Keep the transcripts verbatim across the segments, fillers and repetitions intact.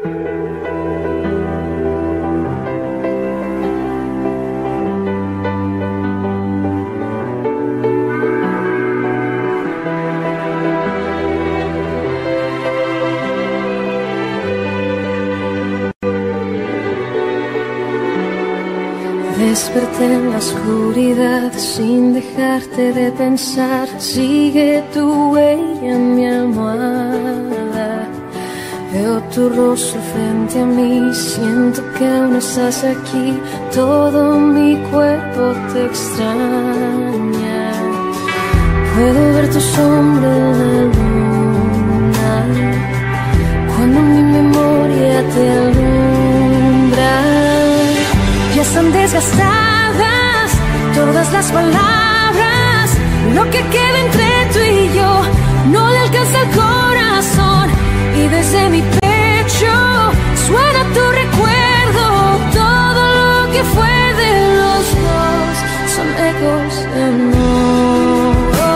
Desperté en la oscuridad sin dejarte de pensar. Sigue tu huella en mi almohada. Veo tu rostro frente a mí. Siento que aún estás aquí. Todo mi cuerpo te extraña. Puedo ver tu sombra en la luna cuando mi memoria te alumbra. Ya están desgastadas todas las palabras. Lo que queda entre tú y yo no le alcanza el corazón. Y desde mi pecho suena tu recuerdo. Todo lo que fue de los dos son ecos de amor.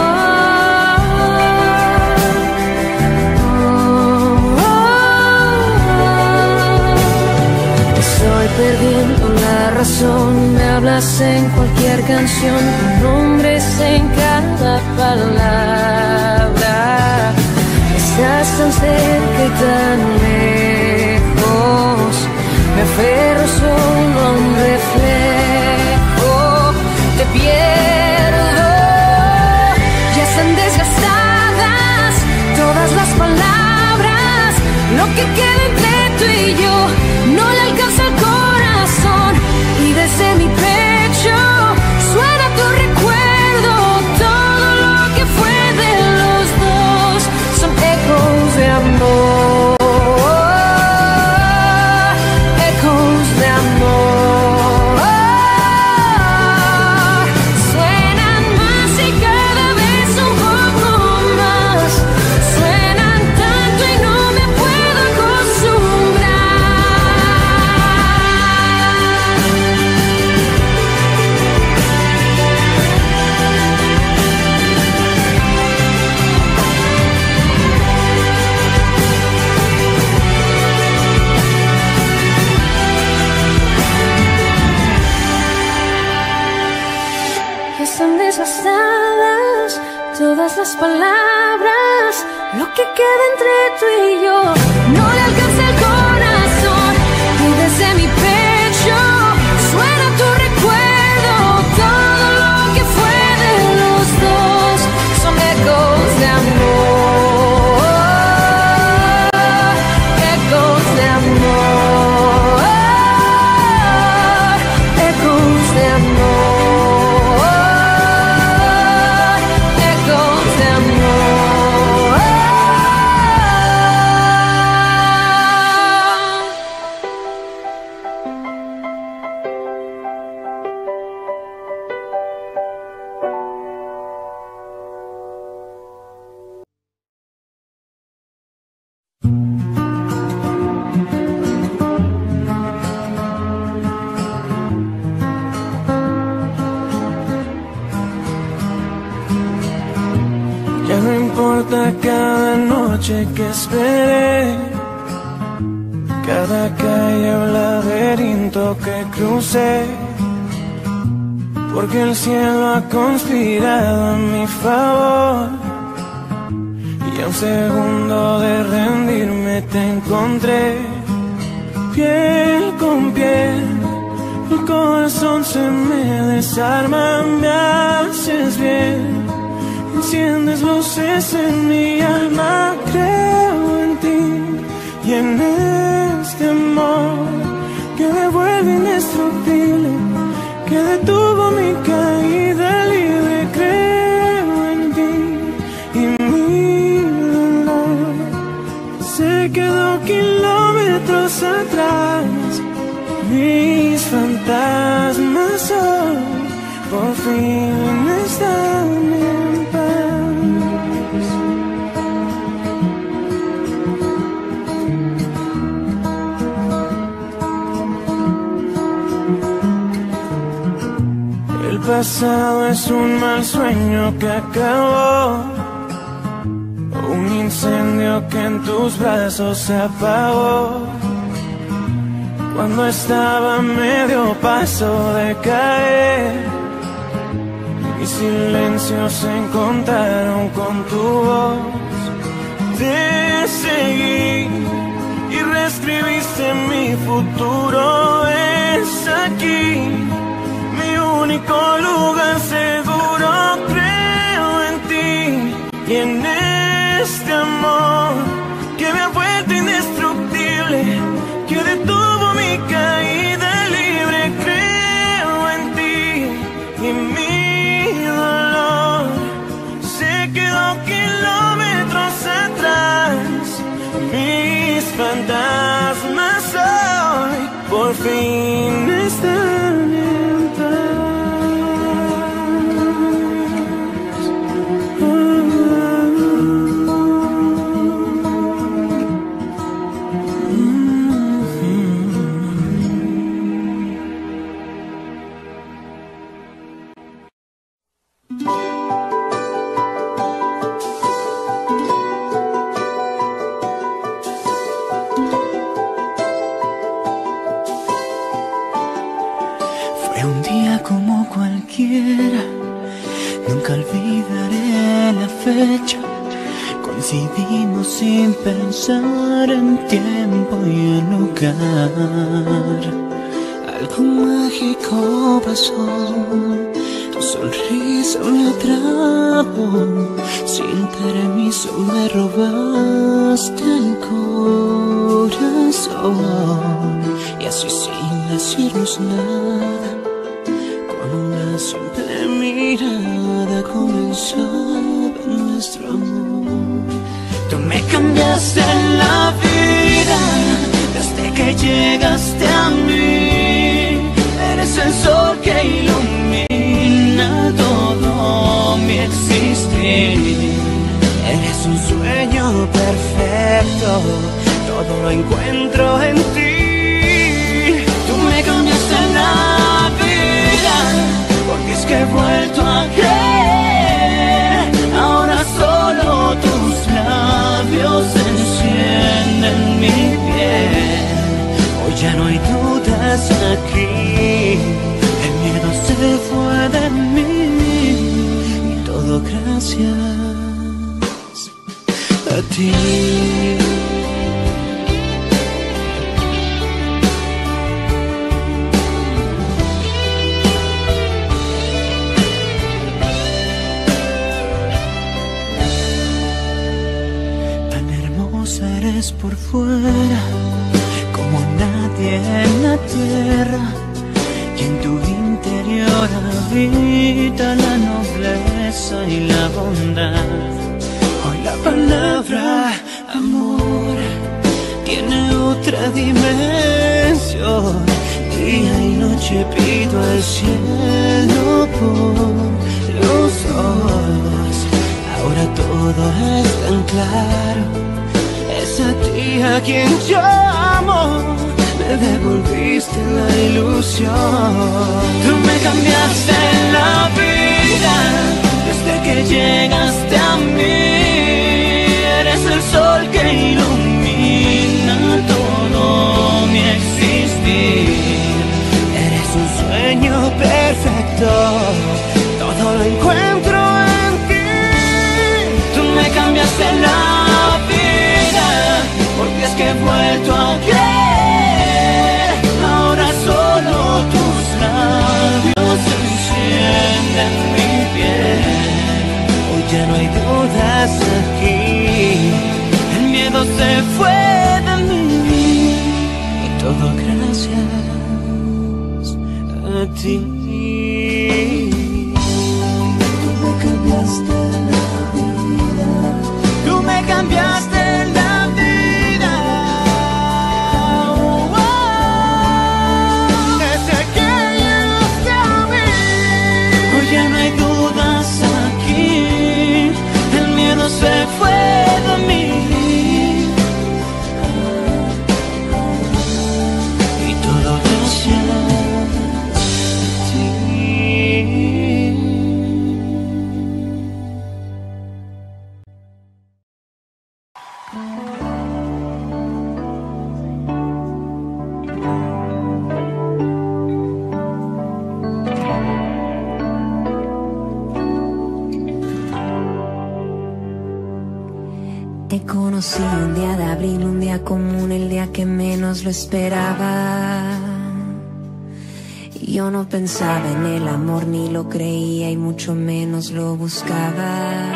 Estoy perdiendo la razón, me hablas en cualquier canción, con nombres en cada palabra. Estás tan cerca y tan lejos, me aferro solo a un reflejo. Te pierdo, ya están desgastadas todas las palabras. Lo que queda entre tú y yo no le alcanza el corazón. Y desde mi pecho suena tu recuerdo. Todo lo que fue de los dos son ecos de amor. Ecos de amor. Suenan más y cada vez un poco más. Suenan tanto y no me puedo acostumbrar. Ya están desgastadas todas las palabras. Lo que queda entre tú y yo no le alcanza el corazón. Y desde mi pecho suena tu recuerdo. Todo lo que fue de los dos son ecos de amor. Ecos de amor. Ecos de amor. Ecos de amor. Ya no importa cada noche que esperé, cada calle o laberinto que crucé, porque el cielo ha conspirado a mi favor. Y a un segundo de rendirme te encontré, piel con piel. El corazón se me desarma, me haces bien. Enciendes luces en mi alma, creo en ti y en este amor que me vuelve indestructible, que detuvo mi caída libre. Creo en ti y mi dolor se quedó kilómetros atrás. Mis fantasmas hoy por fin están en paz. El pasado es un mal sueño que acabó, un incendio que en tus brazos se apagó. cuando estaba a medio paso de caer. Mis silencios se encontraron con tu voz. Te seguí y reescribiste mi futuro. Es aquí mi único lugar seguro. Creo en ti y en este amor que me ha vuelto indestructible, que detuvo mi caída libre. Creo en ti y mi dolor se quedó kilómetros atrás. Mis fantasmas hoy por fin están en paz. Nunca olvidaré la fecha. Coincidimos sin pensar en tiempo y en lugar. Algo mágico pasó, tu sonrisa me atrapó. Sin permiso me robaste el corazón. Y así sin decirnos nada, una simple mirada comenzaba nuestro amor. Tú me cambiaste la vida desde que llegaste a mí. Eres el sol que ilumina todo mi existir. Eres un sueño perfecto, todo lo encuentro en ti. Tú me cambiaste la vida, porque es que he vuelto a creer. Ahora solo tus labios encienden mi piel. Hoy ya no hay dudas aquí, el miedo se fue de mí. Y todo gracias a ti. Eres por fuera como nadie en la tierra, y en tu interior habita la nobleza y la bondad. Hoy la palabra amor tiene otra dimensión. Día y noche pido al cielo por los dos. Ahora todo es tan claro. Es a ti a quien yo amo, me devolviste la ilusión. Tú me cambiaste la vida desde que llegaste a mí. Eres el sol que ilumina todo mi existir. Eres un sueño perfecto, todo lo encuentro en ti. Tú me cambiaste la vida, porque es que he vuelto a creer. Ahora solo tus labios encienden mi piel. Hoy ya no hay dudas aquí, el miedo se fue de mí. Y todo gracias a ti. Tú me cambiaste la vida, tú me cambiaste la se fue de mí. Y todo gracias a ti. conocí un día de abril, un día común, el día que menos lo esperaba. Yo no pensaba en el amor, ni lo creía y mucho menos lo buscaba.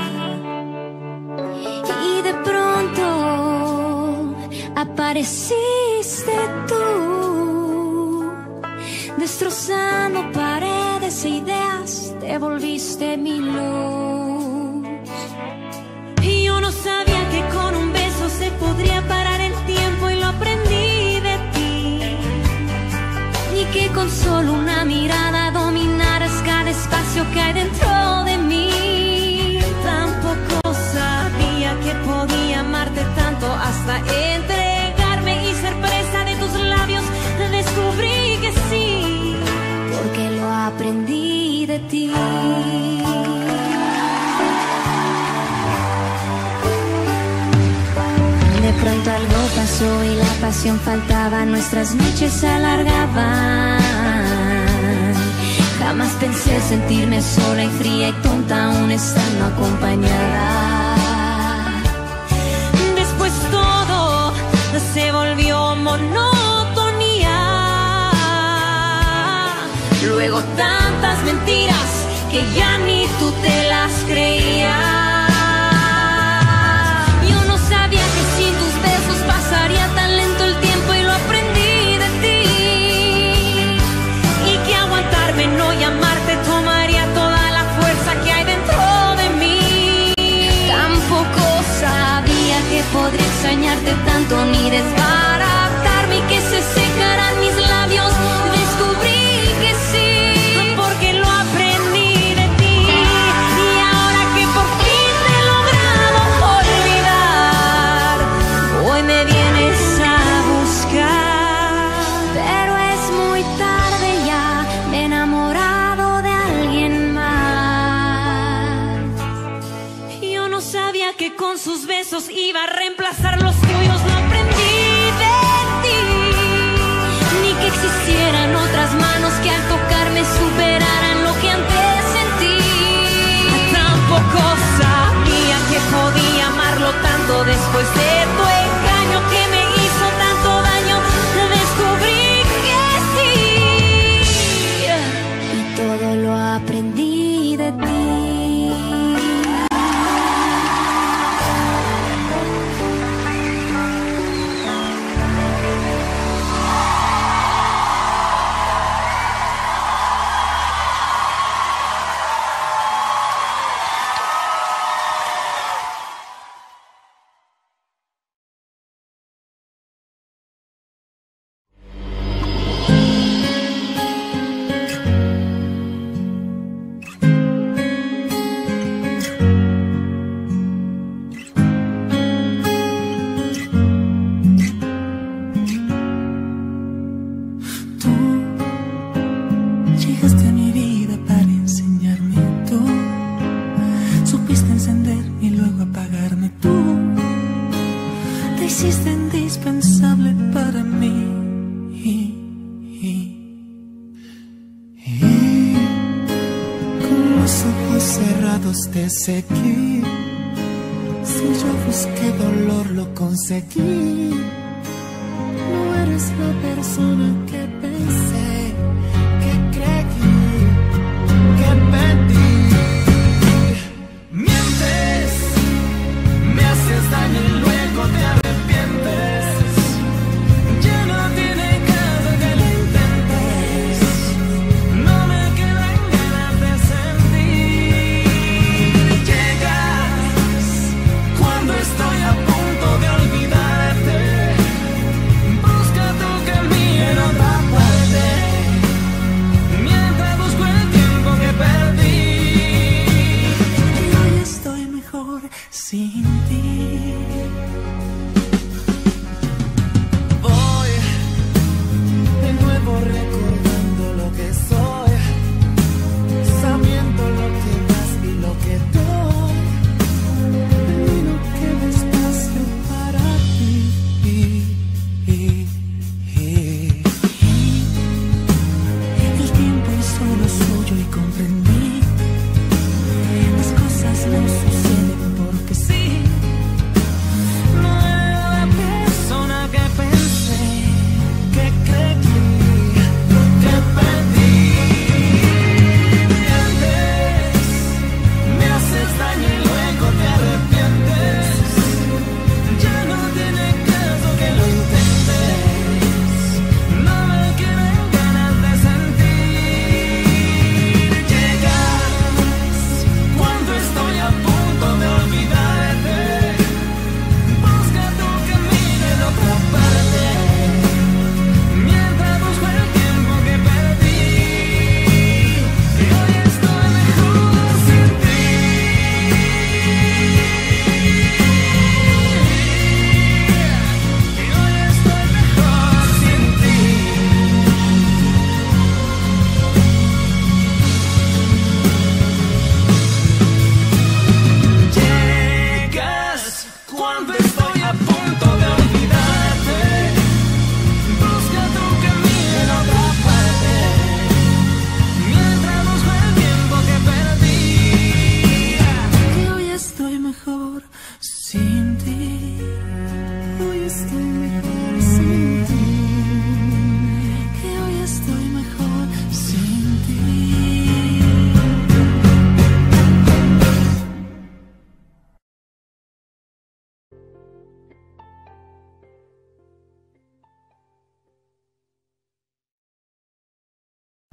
Y de pronto apareciste tú, destrozando paredes e ideas, te volviste mi luz. Y yo no sabía que con un beso se podría parar el tiempo, y lo aprendí de ti. Ni que con solo una mirada dominaras cada espacio que hay dentro de mí. Tampoco sabía que podía amarte tanto hasta entregarme y ser presa de tus labios. Descubrí que sí, porque lo aprendí de ti. De pronto algo pasó y la pasión faltaba, nuestras noches se alargaban. Jamás pensé sentirme sola y fría y tonta aún estando acompañada. Después todo se volvió monotonía. Luego tantas mentiras que ya ni tú te las creías. Pasaría tan lento el tiempo y lo aprendí de ti. Y que aguantarme, no llamarte, tomaría toda la fuerza que hay dentro de mí. Tampoco sabía que podría extrañarte tanto, ni desbaratarme y que se secaran mis labios. Descubrí que sí, porque lo aprendí de ti. Y ahora que por fin te he logrado olvidar, hoy me vienes a buscar. Pero es muy tarde ya, me he enamorado de alguien más. Yo no sabía que con sus besos iba a reemplazar los tuyos. Lo aprendí de ti. Ni que existieran otras manos que al tocarme superaran lo que antes sentí. Tampoco sabía que podía amarlo tanto después de tu engaño que me hizo tanto daño. Descubrí que sí, y todo lo aprendí de ti. Te seguí, si yo busqué dolor lo conseguí. No eres la persona que pensé, que creí, que pedí. Mientes, me haces daño y luego te arrepientes. Ya no tiene caso que lo intentes. No me quedan ganas de sentir. Estoy a punto de olvidarte. Busca tu camino en otra parte.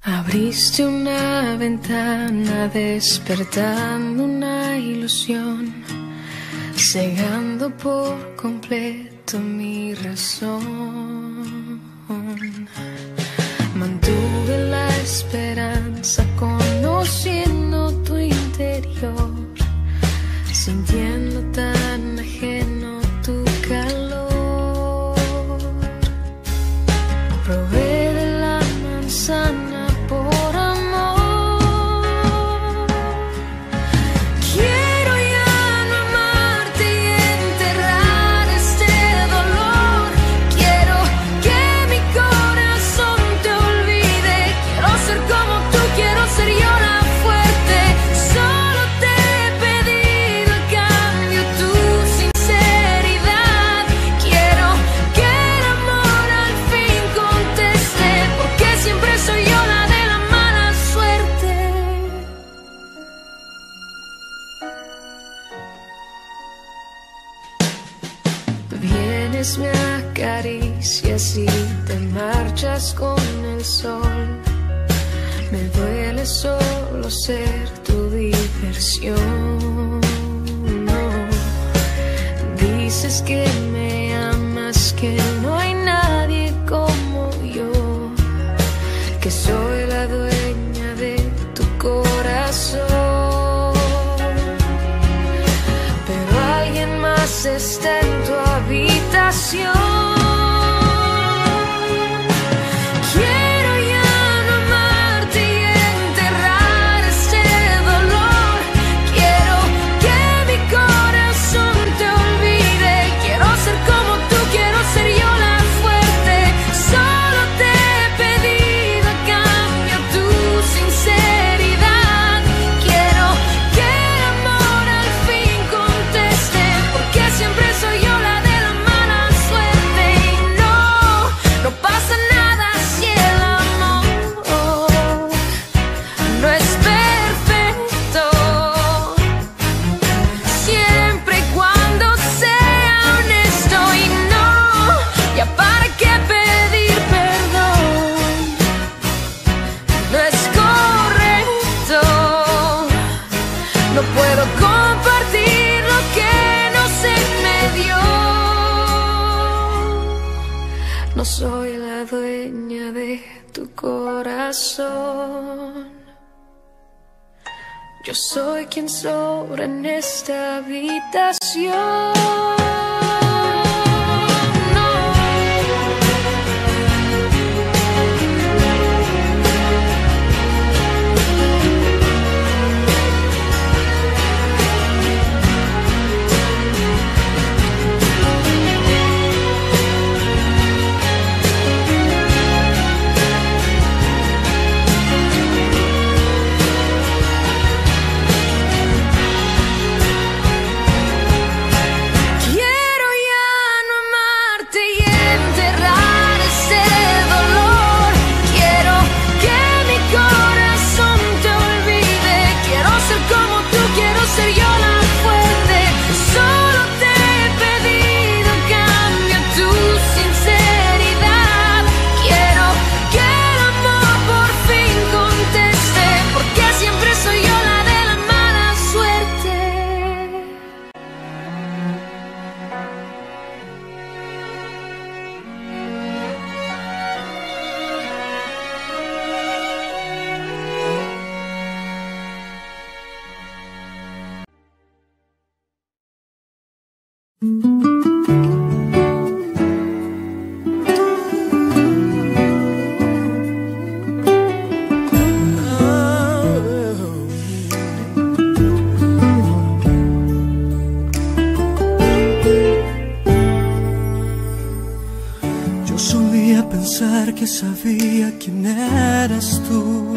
Abriste una ventana despertando una ilusión, cegando por completo mi razón. Mantuve la esperanza conociendo tu interior, sintiendo tan ajeno tu calor. Probé de la manzana por amor. Quiero ya no amarte y enterrar este dolor. Quiero que mi corazón te olvide. Quiero ser como tú, quiero ser yo la fuerte. Solo te he pedido a cambio tu sinceridad. Quiero que el amor al fin conteste, porque siempre soy yo la de la mala suerte. Vienes, me acaricias y te marchas con el sol. Me duele solo ser tu diversión. No. Dices que me amas, que no hay nadie como yo, que soy la dueña de tu corazón. Pero alguien más está en tu habitación. Quiero ya no amarte y enterrar este dolor. Quiero que mi corazón te olvide. Quiero ser como tú, quiero ser yo la fuerte. Solo te he pedido a cambio tu sinceridad. Quiero que el amor al fin conteste, porque siempre soy yo la de la mala suerte. Y no, no pasa nada si el amor no es perfecto. Siempre y cuando sea honesto. Y no, ya para qué pedir perdón. No es correcto. No puedo compartir lo que no se me dio. No soy la dueña de tu corazón. Yo soy quien sobra en esta habitación. No. Quiero ya no amarte y enterrar ese dolor. Quiero que mi corazón te olvide. Quiero ser como tú, quiero ser yo la fuerte. Solo te he pedido a cambio tu sinceridad. Quiero que el amor por fin conteste, porque siempre soy yo la de la mala suerte. Yo solía pensar que sabía quién eras tú.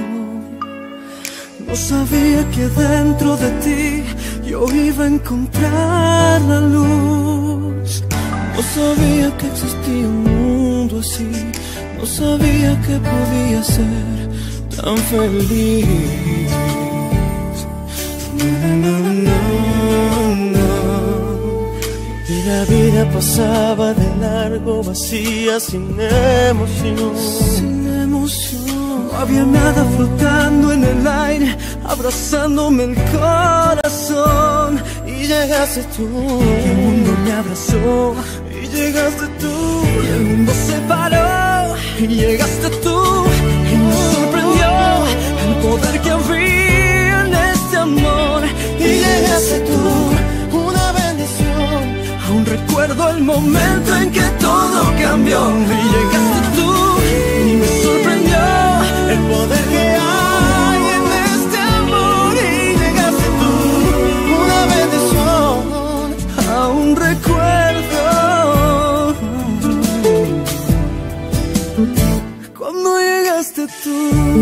No sabía que dentro de ti yo iba a encontrar la luz. No sabía que existía un mundo así. No sabía que podía ser tan feliz. No, no, no, no. Y la vida pasaba de largo, vacía, sin emoción. Sin emoción. emoción. No había nada flotando en el aire, abrazándome el corazón. Y llegaste tú, y el mundo me abrazó. Y llegaste tú, y el mundo se paró. Y llegaste tú, y me sorprendió el poder que había en este amor. Y llegaste tú, una bendición. Aún recuerdo el momento en que todo cambió. Y llegaste tú, y me sorprendió el poder que hay en este amor. Y llegaste tú, una bendición. Aún recuerdo cuando llegaste tú.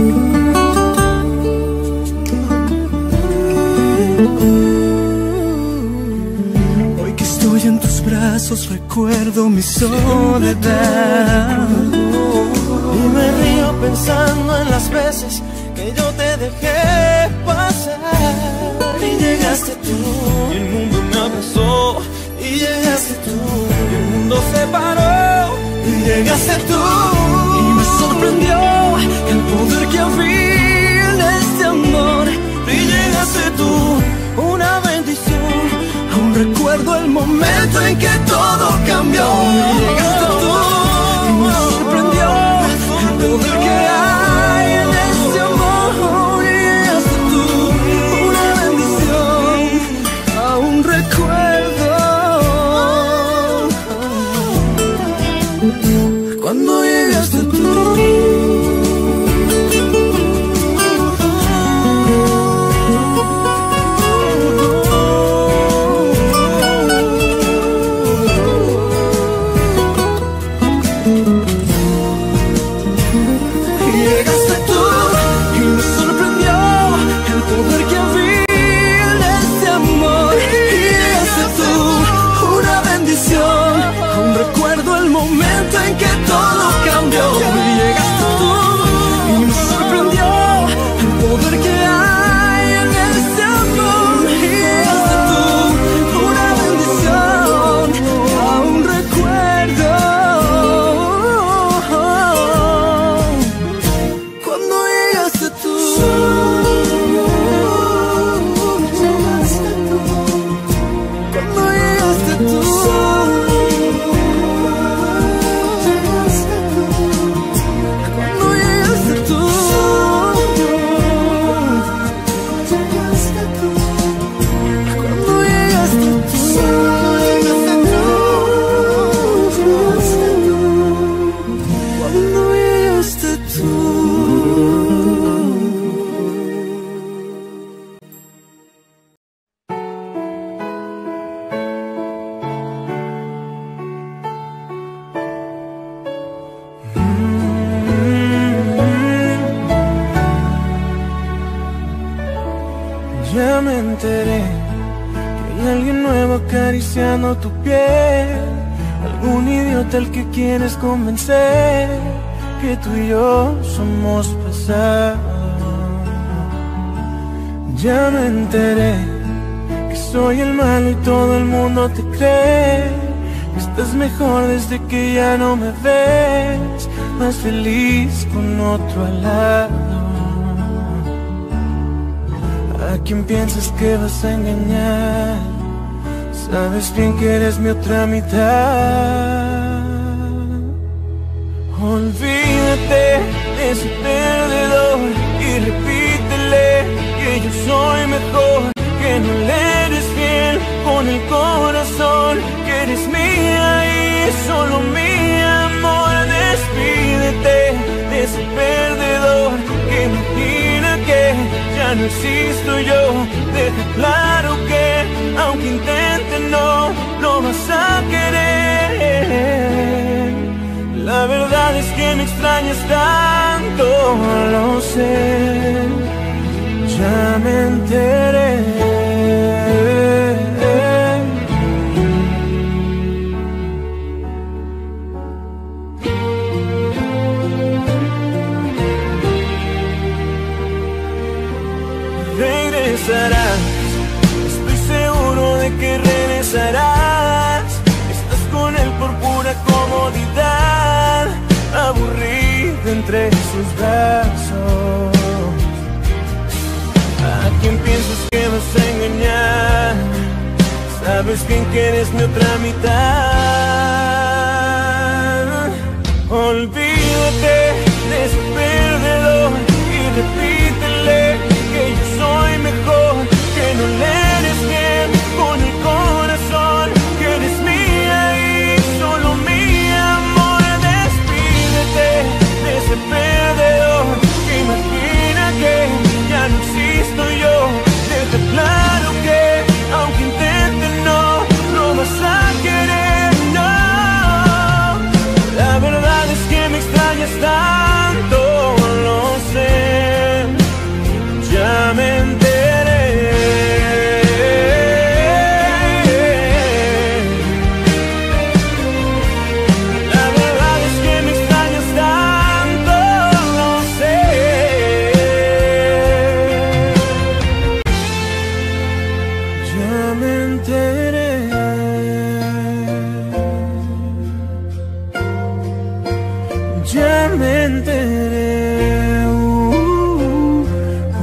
Hoy que estoy en tus brazos recuerdo mi soledad. Y me río pensando en las veces que yo te dejé pasar. Y llegaste tú, y el mundo me abrazó. Y llegaste tú, y el mundo se paró. Y llegaste tú, y me sorprendió el poder que había en este amor. Y llegaste tú, una bendición. Aún recuerdo el momento en que todo cambió. Y llegaste tú, y me sorprendió el poder que hay en este amor. Y llegaste tú, una bendición. Aún recuerdo cuando llegaste tú. Ya me enteré que hay alguien nuevo acariciando tu piel, algún idiota al que quieres convencer que tú y yo somos pasado. Ya me enteré que soy el malo y todo el mundo te cree que estás mejor desde que ya no me ves, más feliz con otro al lado. ¿A quién piensas que vas a engañar? Sabes bien que eres mi otra mitad. Olvídate de ese perdedor y repítele que yo soy mejor, que no le eres fiel con el corazón, que eres mía y solo mi amor. Despídete de ese perdedor que imagina que ya no existo yo. Deja claro que aunque intente no lo vas a querer. La verdad es que me extrañas tanto, lo sé, ya me enteré. Regresarás, estoy seguro de que regresarás. Estás con él por pura comodidad, aburrida en entre sus brazos. ¿A quién piensas que vas a engañar? Sabes bien que eres mi otra mitad. Olvídate de ese perdedor y repítele que yo soy mejor, que no le eres bien con el corazón, que eres mía y solo mía, amor. Despídete de ese perdedor que imagina que ya no existo yo. Deja claro que aunque intente no, no vas a querer, no. La verdad es que me extrañas tanto, lo sé, ya me enteré. La verdad es que me extrañas tanto, lo sé. Ya me enteré. Ya me enteré. Uh, uh.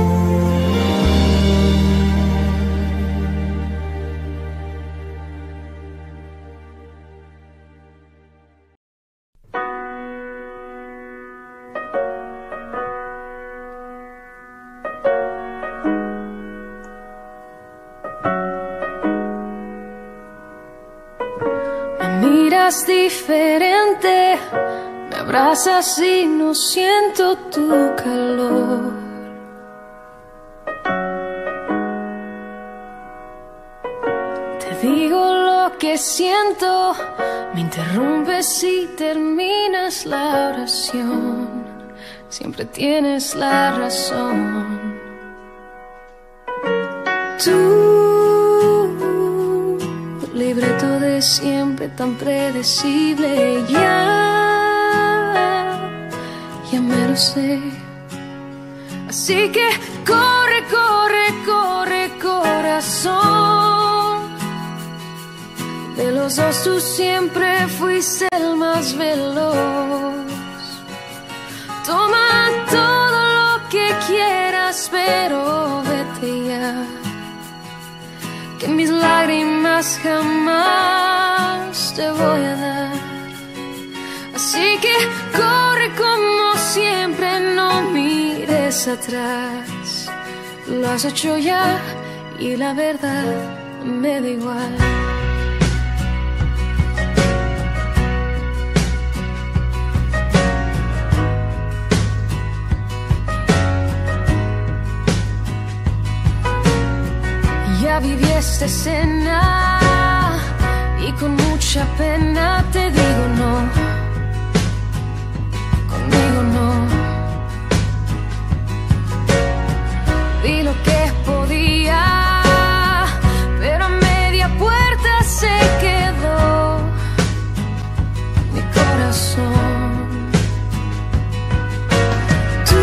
Me miras diferente, me abrazas y no siento tu calor. Te digo lo que siento, me interrumpes y terminas la oración. Siempre tienes la razón. Tú, libreto de siempre tan predecible, ya, ya me lo sé. Así que corre, corre, corre, corazón. De los dos tú siempre fuiste el más veloz. Toma todo lo que quieras, pero vete ya, que mis lágrimas jamás te voy a dar. Así que corre como siempre, no mires atrás. Lo has hecho ya y la verdad me da igual. Ya viví esta escena y con mucha pena te digo no, conmigo no. Vi lo que podía, pero a media puerta se quedó mi corazón. Tú,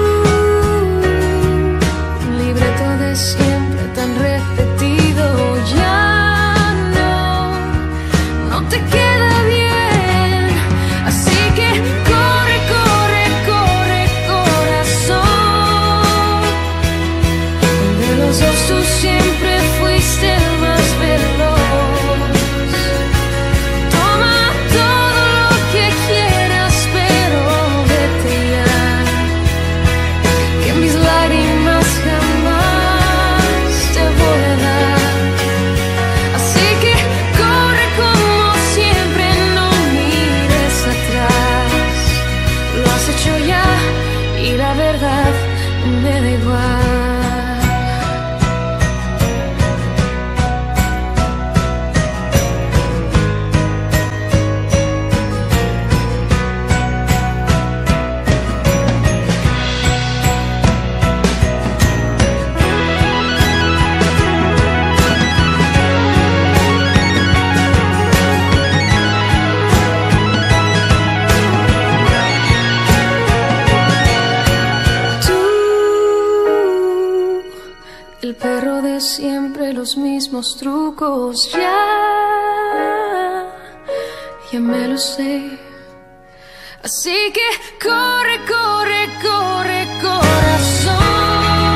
libreto de siempre tan repetido, ya no, no te queda bien. Así que corre, corre, corre, corazón. De los dos tú siempre fuiste el más veloz. Toma todo lo que quieras, pero vete ya, que mis lágrimas jamás te voy a dar. Así que corre como siempre, no mires atrás. Lo has hecho ya y la verdad me da igual. El perro de siempre, los mismos trucos, ya, ya me lo sé. Así que corre, corre, corre, corazón.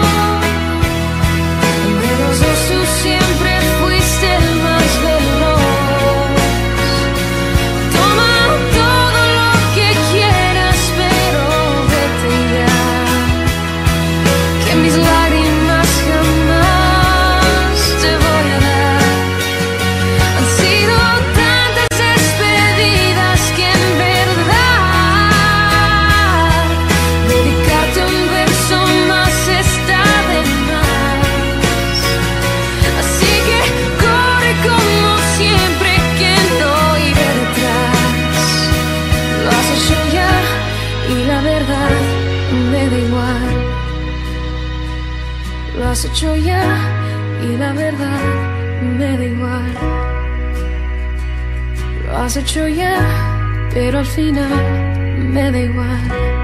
De los dos tú siempre fuiste el más veloz. Toma todo lo que quieras, pero vete ya, que mis lágrimas jamás te voy a dar. Han sido tantas despedidas que en verdad dedicarte un verso más está de más. Así que corre como siempre, que no iré detrás. Lo has hecho ya y la verdad me da igual. Lo has hecho ya y la verdad me da igual. Lo has hecho ya, pero al final me da igual.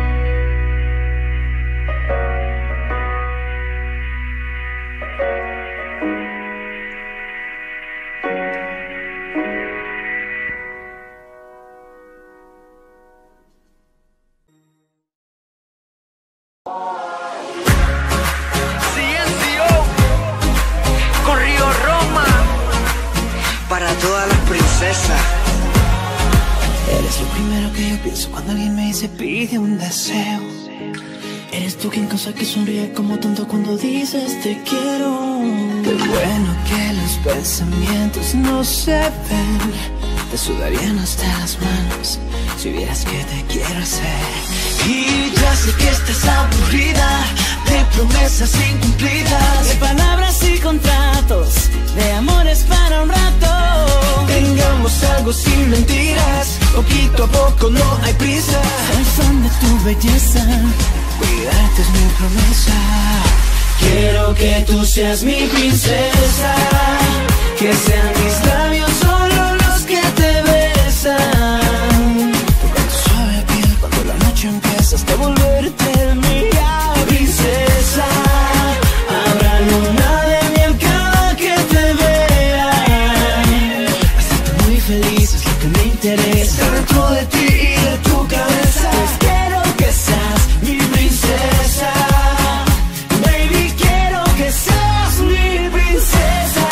C N C O con Río Roma para todas las princesas. Eres lo primero que yo pienso cuando alguien me dice pide un deseo. Eres tú quien causa que sonríe como tonto cuando dices te quiero. Qué bueno que los pensamientos no se ven. Te sudarían hasta las manos si vieras que te quiero hacer. Y ya sé que estás aburrida de promesas incumplidas, de palabras y contratos, de amores para un rato. Tengamos algo sin mentiras, poquito a poco, no hay prisa. Soy fan de tu belleza, cuidarte es mi promesa. Quiero que tú seas mi princesa, que sean mis labios solo los que te besan. Tocar tu suave piel cuando la noche empieza hasta volverte mía, princesa. Habrá luna de miel cada que te vea. Hacerte muy feliz es lo que me interesa. Estar dentro de ti y de tu cabeza. Pues quiero que seas mi princesa. Baby, quiero que seas mi princesa.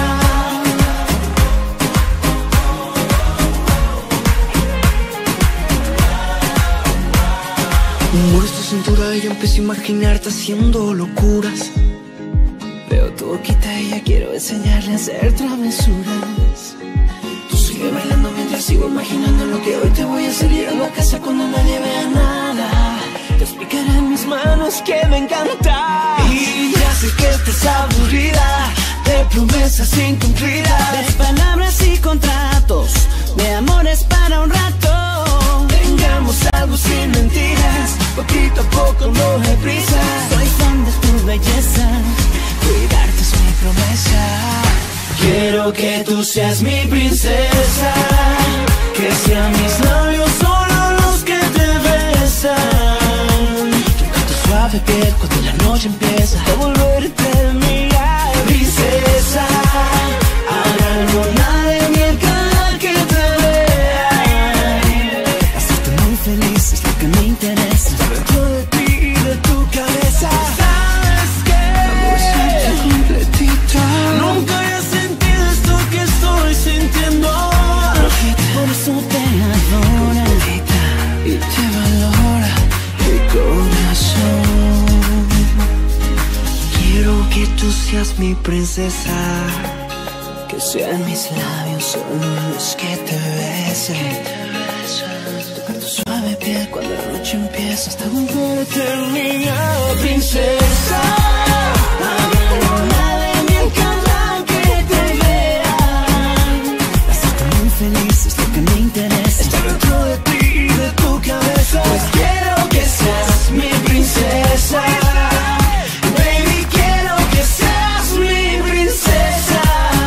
Mueves tu cintura y yo empiezo a imaginarte haciendo locuras. Veo tu boquita y ya quiero enseñarle a hacer travesuras. Tú sigue bailando mientras sigo imaginando lo que hoy te voy a hacer. Llegando a casa cuando nadie vea nada, te explicaré en mis manos que me encanta. Y ya sé que estás aburrida de promesas incumplidas, de palabras y contratos, de amores para un rato. Tengamos algo sin mentiras, poquito a poco, no hay prisa. Soy fan de tu belleza, cuidarte es mi promesa. Quiero que tú seas mi princesa, que sean mis labios solo los que te besan. Tocar tu suave piel cuando la noche empieza a volverte mía, princesa. Habrá luna de miel cada que te vea. Hacerte muy feliz es lo que me interesa. Estar dentro de ti y de tu cabeza. ¿Sabes qué? Amorcita completita, nunca había sentido esto que estoy sintiendo. Por eso te adora y te valora mi corazón. Quiero que tú seas mi princesa, que sean mis labios solo los que te besen. Tocar tu suave piel cuando la noche empieza hasta volverte mía, princesa. Habrá luna de miel cada que te vea. Hacerte muy feliz es lo que me interesa. Estar dentro de ti y de tu cabeza. Pues quiero que seas mi princesa. Baby, quiero que seas mi princesa.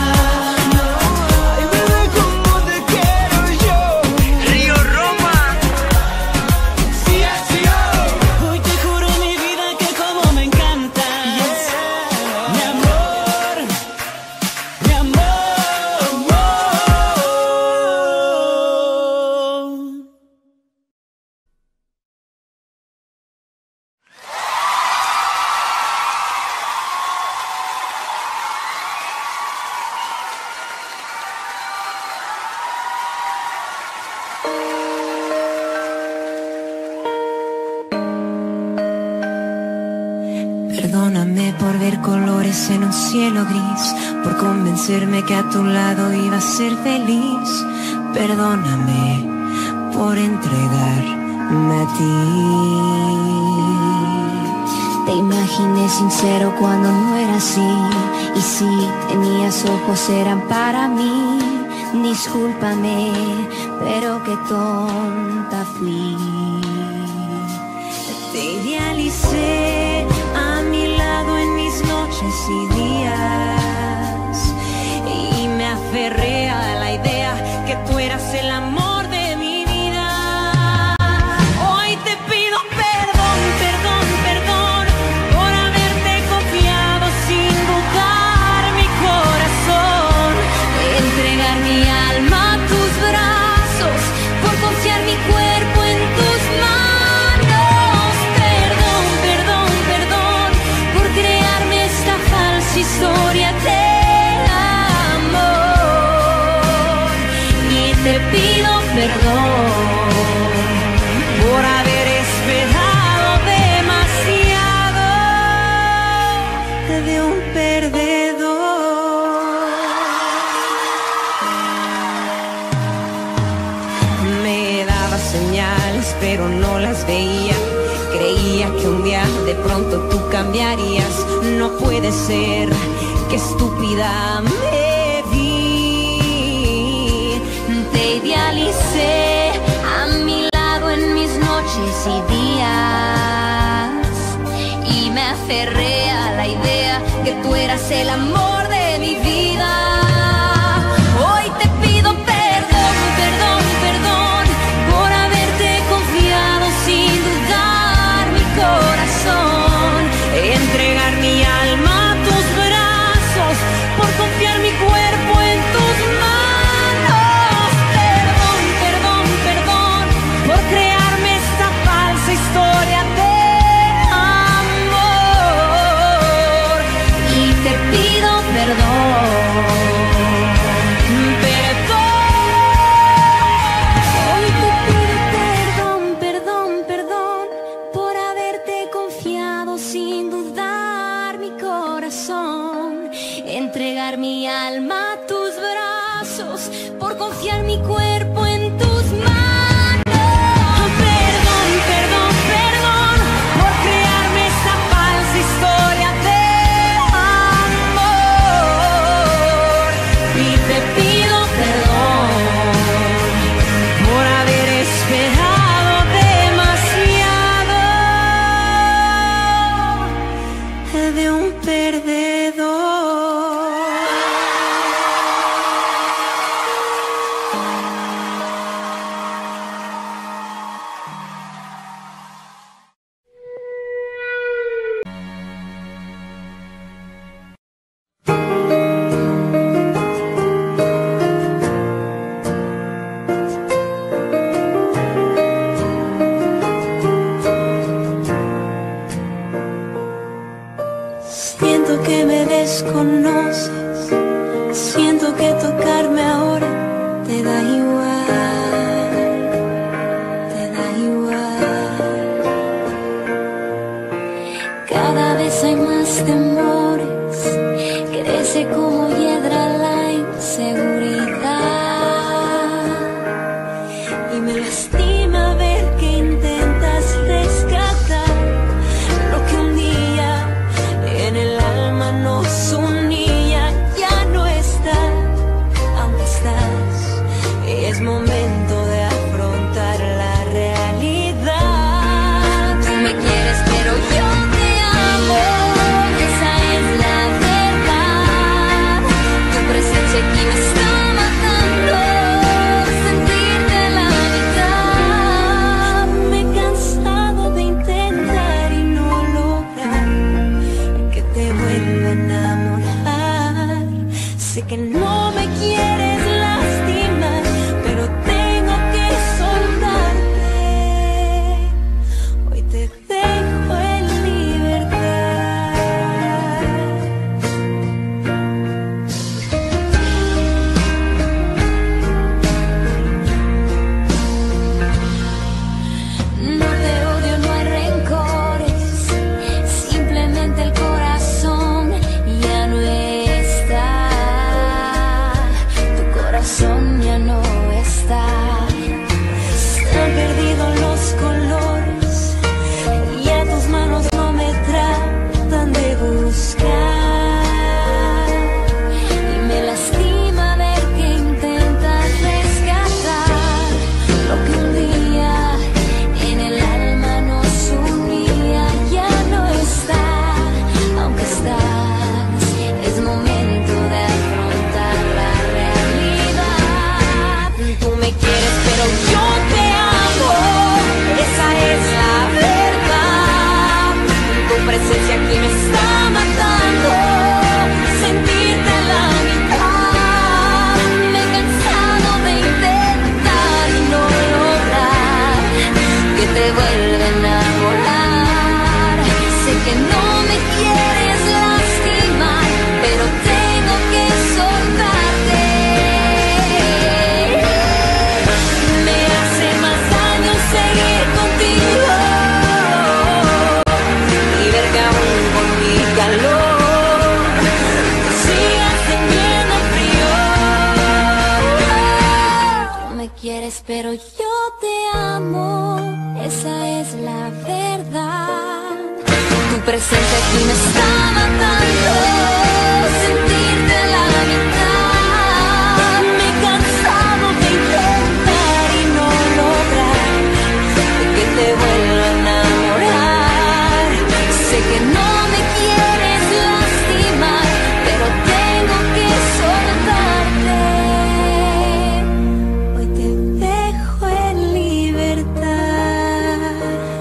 Ay, bebé, como te quiero yo. Río Roma. Sí, sí, oh. Hoy te juro mi vida que como me encanta Perdóname por ver colores en un cielo gris, por convencerme que a tu lado iba a ser feliz. Perdóname por entregarme a ti. Te imaginé sincero cuando no era así, y si tenías ojos eran para mí. Discúlpame, pero qué tonta fui. Te idealicé a mi lado en mis noches y días, y me aferré a la idea que tú eras el amor de mi vida. Hoy te pido perdón, perdón, perdón por haberte confiado sin dudar mi corazón, entregar mi alma a tus brazos, por confiar mi cuerpo en tus manos. Perdón, perdón, perdón por crearme esta falsa historia de amor. Y te pido perdón por haber esperado demasiado de un perdedor. Me daba señales pero no las veía. Creía que un día de pronto tú cambiarías. No puede ser, qué estúpida me vi. Te idealicé a mi lado en mis noches y días, y me aferré a la idea que tú eras el amor de mi vida. Hoy te pido perdón, perdón, perdón por haberte confiado sin dudar mi corazón, entregar mi alma a tus brazos, por confiar mi cuerpo en tus manos. Perdón, perdón, perdón por crearme esta falsa historia de amor. Y te pido perdón, perdón. Hoy te pido perdón, perdón, perdón por haberte confiado sin dudar mi corazón, entregar mi alma a tus brazos, por confiar mi cuerpo en tus manos. Perdón, perdón, perdón por crearme esta falsa historia de amor. Y te pido perdón por haber esperado demasiado de un perdedor. Siento que me desconoces, siento que tocarme ahora te da igual, te da igual. Cada vez hay más temores, crece como hiedra la inseguridad, y me lastima ver que intentas rescatar lo que un día en el alma nos unía. Ya no está, aunque estás, es momento de afrontar la realidad. Tú me quieres pero yo te amo, esa presente aquí me está matando. Sentirte a la mitad. Me he cansado de intentar y no lograr que te vuelva a enamorar. Sé que no me quieres lastimar, pero tengo que soltarte. Hoy te dejo en libertad.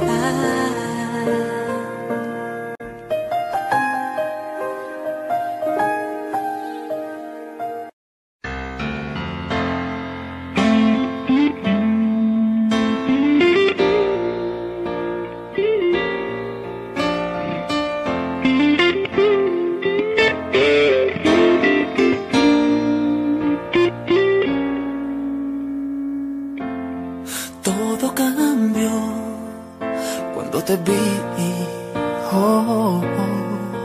Todo cambió cuando te vi, oh, oh.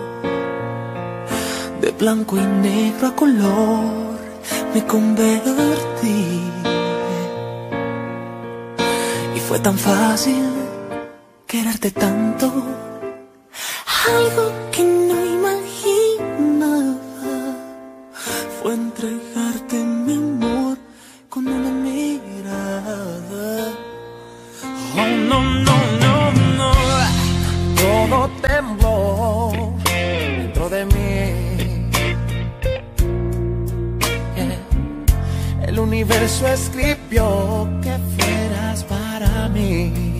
De blanco y negro a color me convertí. Y fue tan fácil quererte tanto, algo que no imaginaba fue entregarte mi amor con una mirada. Oh, no, no, no, no. Todo tembló dentro de mí. Yeah. El universo escribió que fueras para mí.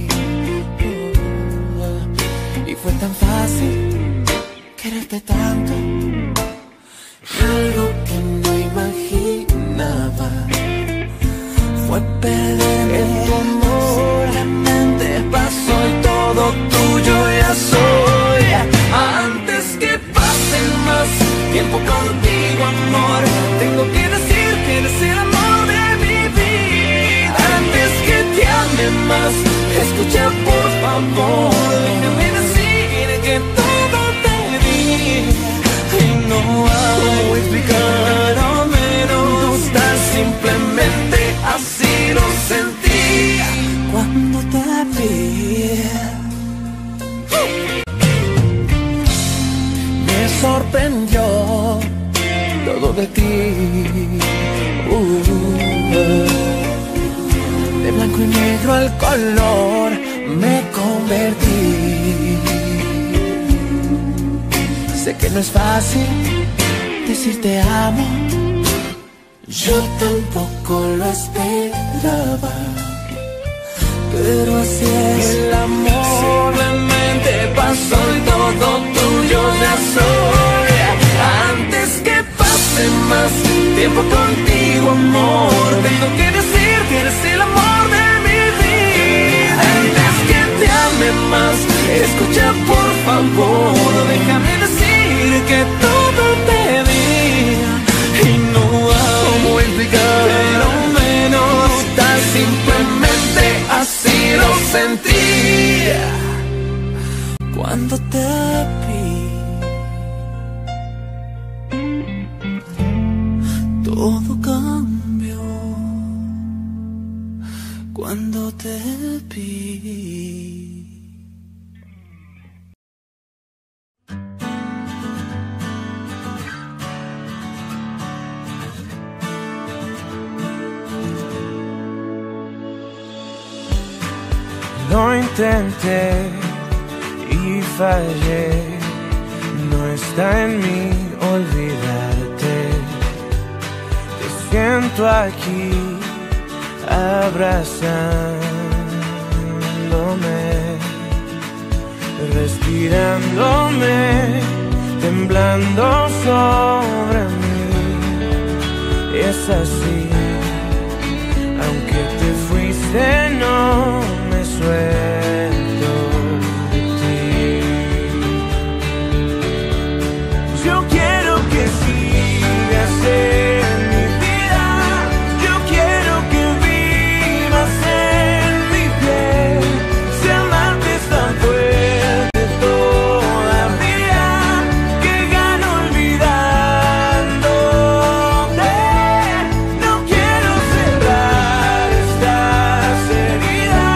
Uh, y fue tan fácil quererte tanto, Algo que no imaginaba fue perder en tu amor. La mente pasó y todo tuyo ya soy. Antes que pase más tiempo contigo, amor, tengo que decir que eres el amor de mi vida. Antes que te ame más, escucha por favor, déjame decir que todo te di. Y no hago explicar o menos gustar, simplemente así lo sentí cuando te vi. Me sorprendió todo de ti. Uh, de blanco y negro al color me convertí. Sé que no es fácil decir te amo, Yo tampoco lo esperaba, pero así es. el amor simplemente pasó y todo tuyo ya soy. Antes que pase más tiempo contigo, amor, tengo que decir que eres el amor de mi vida. Antes que te ame más, escucha por favor, déjame decir que todo te di. Y no hago cómo explicar, pero menos tan simplemente así lo sentí Cuando te vi, todo cambió. Cuando te vi. Lo intenté y fallé, no está en mí olvidarte. Te siento aquí abrazándome, respirándome, temblando sobre mí. Es así, aunque te fuiste no me suelto de ti. Yo quiero que sigas en mi vida, yo quiero que vivas en mi piel. Si amarte es tan fuerte todavía, que gano olvidándote. No quiero cerrar estas heridas.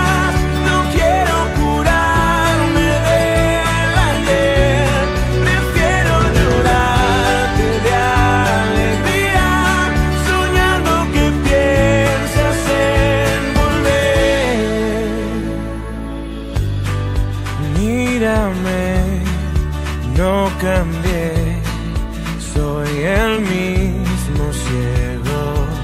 llamé, no cambié, soy el mismo ciego.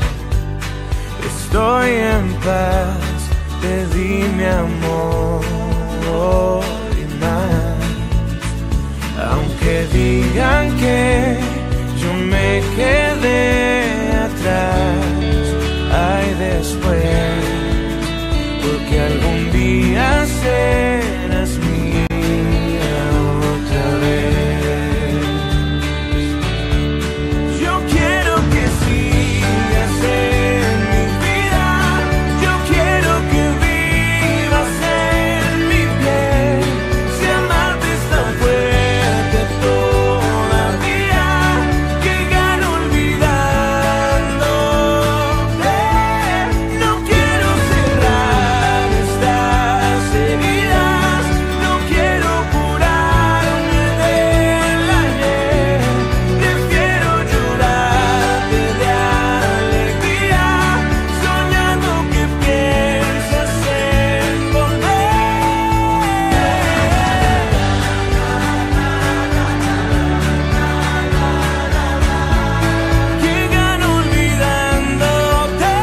Estoy en paz, te di mi amor y más. Aunque digan que yo me quedé atrás, ay después, porque algún día serás mía otra vez. Yo quiero que sigas en mi vida, yo quiero que vivas en mi piel. Si amarte es tan fuerte todavía, que gano olvidándote. No quiero cerrar estas heridas, no quiero curarme del ayer. Prefiero llorarte de alegría, soñando que piensas en volver. Que gano olvidándote.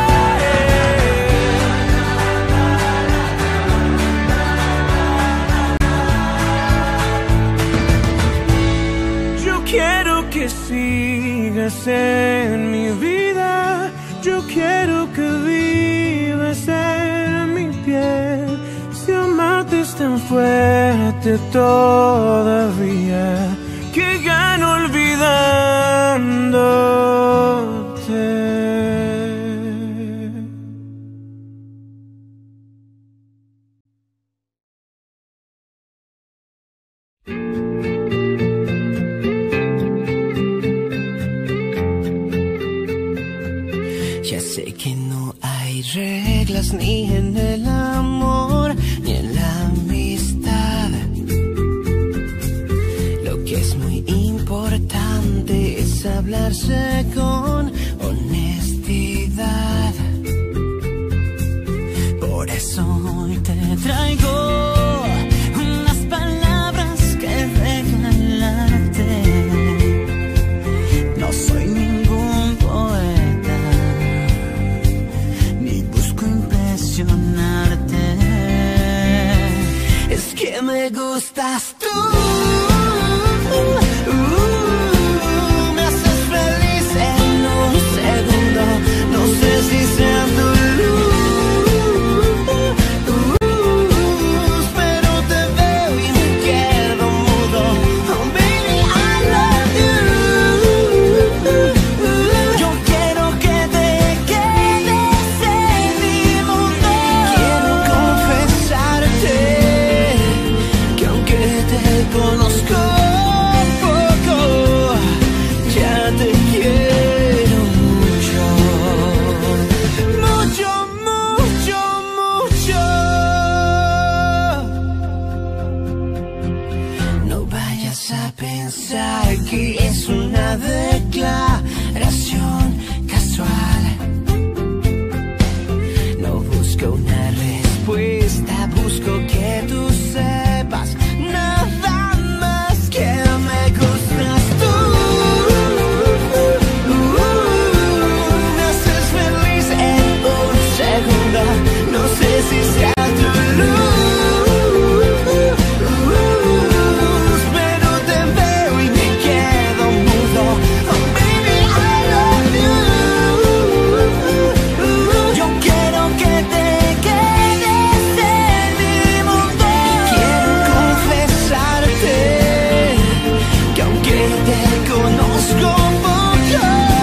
Yo quiero que sigas en mi vida, yo quiero que vivas en mi piel. Si amarte es tan fuerte todavía, que gano olvidándote. Ya sé que no hay reglas ni en el amor ni en la amistad. Lo que es muy importante es hablarse con honestidad. Por eso hoy te traigo unas palabras que regalarte. No soy ningún poeta, ni busco impresionarte. Es que me gustas tú. Uh, me haces feliz en un segundo. No sé si sea tu luz, pero te veo y me quedo mudo. Oh baby, I love you. Yo quiero que te quedes en mi mundo. Quiero confesarte que aunque te conozco poco, ya te quiero mucho. Mucho, mucho, mucho. No vayas a pensar que es una declaración casual. No busco una respuesta, busco que tú sepas nada más que me gustas tú. Me haces feliz en un segundo. No sé si sea tu luz, pero te veo y me quedo mudo. Oh baby, I love you. Yo quiero que te quedes en mi mundo. Quiero confesarte que aunque te conozco poco,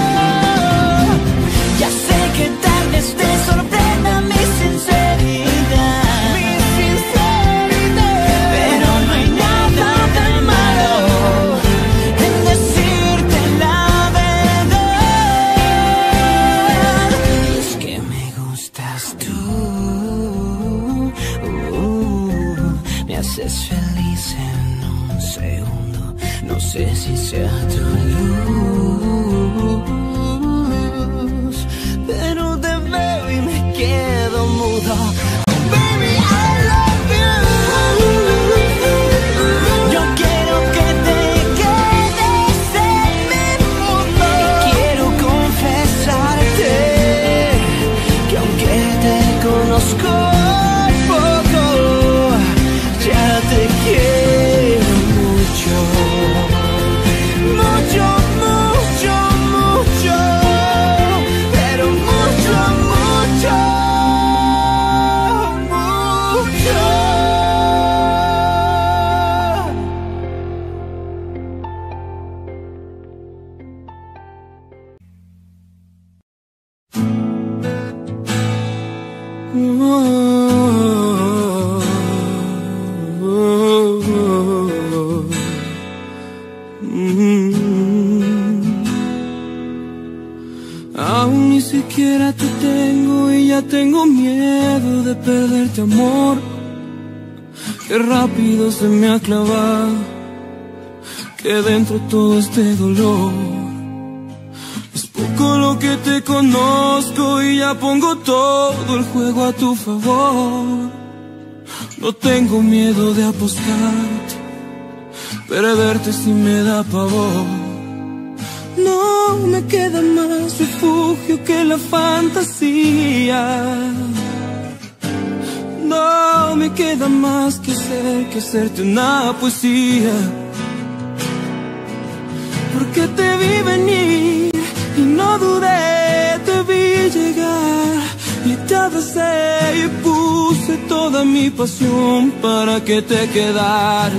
ya sé que tal vez te sorprenda mi sinceridad. Mi sinceridad. Pero no hay nada de malo en decirte la verdad. Es que me gustas tú. Uh, me haces feliz en un segundo. No sé si sea tu luz, pero te veo y me quedo mudo. Baby, I love you. quiera te tengo y ya tengo miedo de perderte, amor. Qué rápido se me ha clavado, que dentro todo este dolor. Es poco lo que te conozco y ya pongo todo el juego a tu favor. No tengo miedo de apostarte, perderte si me da pavor. No me queda más refugio que la fantasía. No me queda más que ser, que hacerte una poesía. Porque te vi venir y no dudé, te vi llegar y te abracé y puse toda mi pasión para que te quedaras.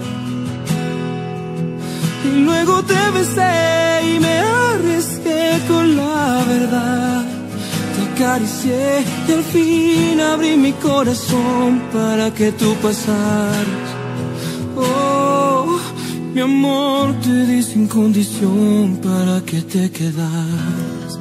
Y luego te besé y me arriesgué con la verdad. Te acaricié y al fin abrí mi corazón para que tú pasaras. Oh, mi amor, te di sin condición para que te quedaras.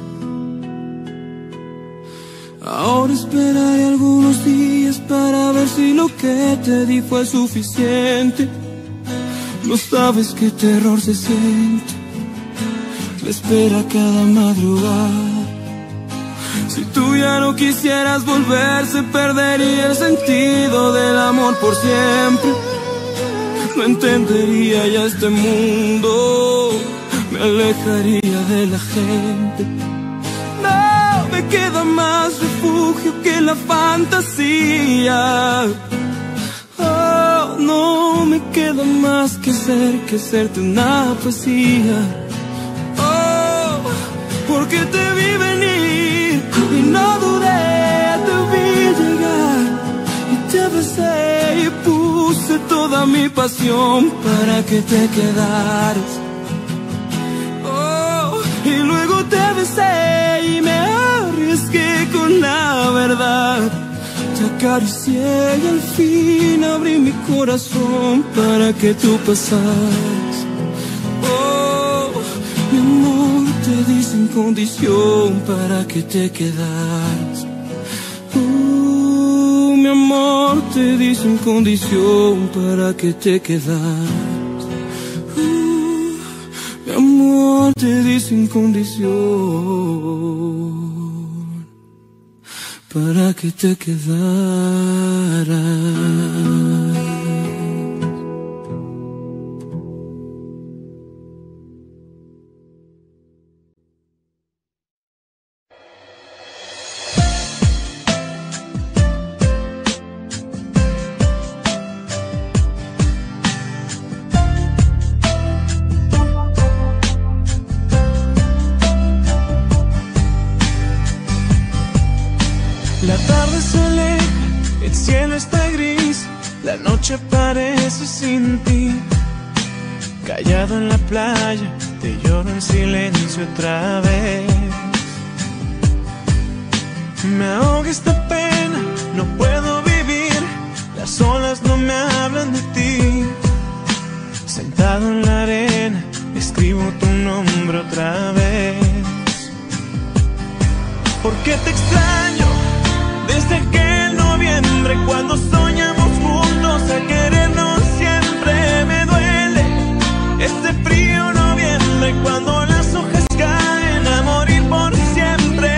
Ahora esperaré algunos días para ver si lo que te di fue suficiente. No sabes qué terror se siente, la espera cada madrugada. Si tú ya no quisieras volver, se perdería el sentido del amor por siempre. No entendería ya este mundo, me alejaría de la gente. No me queda más refugio que la fantasía. Oh, no me queda más que ser, que hacerte una poesía. Oh, porque te vi venir y no dudé, te vi llegar y te abracé y puse toda mi pasión para que te quedaras. Oh, y luego te besé y me arriesgué con la verdad. Te acaricié y al fin abrí mi corazón para que tú pasaras. Oh, mi amor, te di sin condición para que te quedaras. Oh, mi amor, te di sin condición para que te quedaras. Oh, mi amor, te di sin condición para que te quedaras. La tarde se aleja, el cielo está gris, la noche parece sin ti. Callado en la playa, te lloro en silencio otra vez. Me ahoga esta pena, no puedo vivir, las olas no me hablan de ti. Sentado en la arena, escribo tu nombre otra vez. ¿Por qué te extraño? Desde aquel noviembre cuando soñamos juntos a querernos siempre. Me duele este frío noviembre cuando las hojas caen a morir por siempre.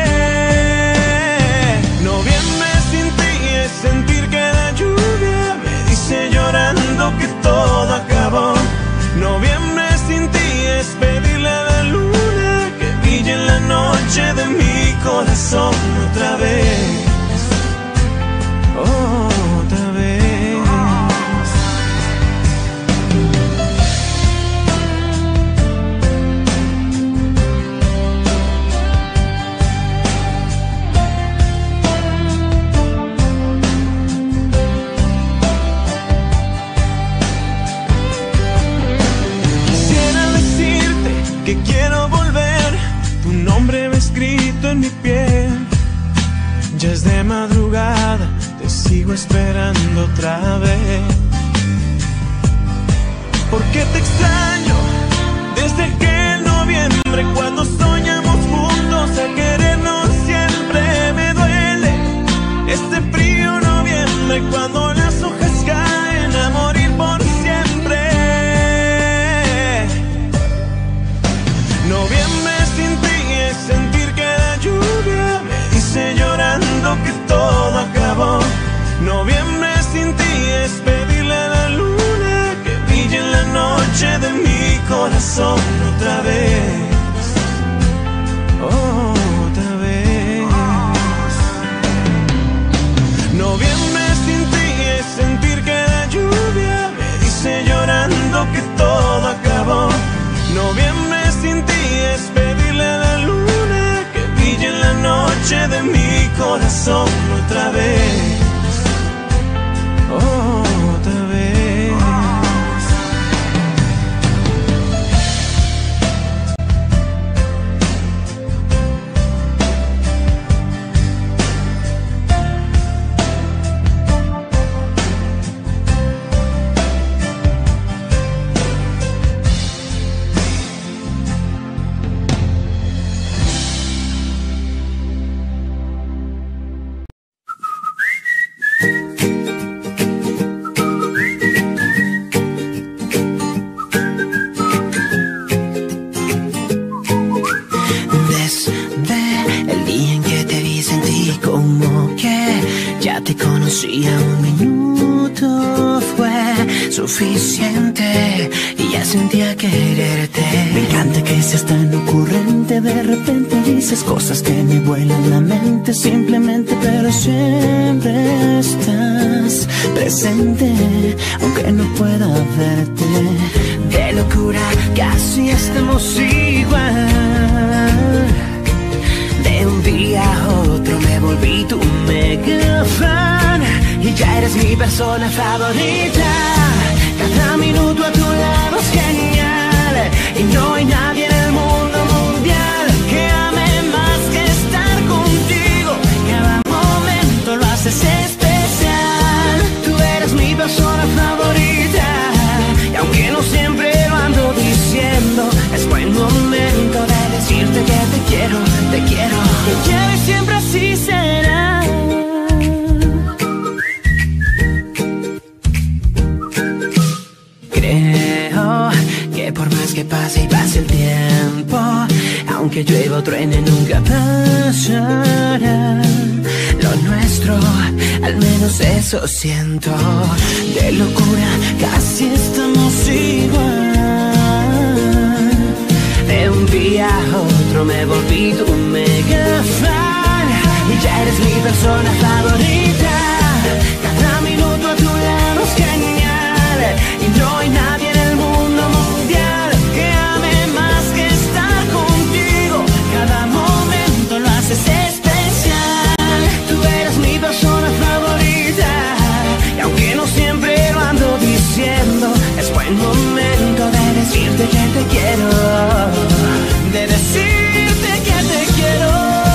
Noviembre sin ti es sentir que la lluvia me dice llorando que todo acabó. Noviembre sin ti es pedirle a la luna que brille en la noche de mi corazón otra vez. Otra vez. Quisiera decirte que quiero volver, tu nombre va escrito en mi piel. Ya es de madrugada, te sigo esperando otra vez. ¿Por qué te extraño? Desde aquel noviembre cuando soñamos juntos a querernos siempre. corazón otra vez, otra vez. Te conocía un minuto, fue suficiente y ya sentía quererte. Me encanta que seas tan ocurrente, de repente dices cosas que me vuelan la mente simplemente, pero siempre estás presente, aunque no pueda verte. De locura casi estamos igual. De un día a otro me volví tu mega fan y ya eres mi persona favorita. Cada minuto a tu lado es genial y no hay nadie en el mundo mundial que ame más que estar contigo. Cada momento lo haces especial. Tú eres mi persona favorita y aunque no siempre lo ando diciendo, es buen momento de decirte que te quiero, te quiero, te quiero y siempre así será. Creo que por más que pase y pase el tiempo, aunque llueva o truene nunca pasará. Lo nuestro, al menos eso siento. De locura casi estamos igual. De un día a otro me volví tu mega fan y ya eres mi persona favorita. Cada minuto a tu lado es genial y no hay nadie en el mundo mundial que ame más que estar contigo. Cada momento lo haces especial. Tú eres mi persona favorita y aunque no siempre lo ando diciendo, es buen momento de decirte que te quiero, de decirte que te quiero.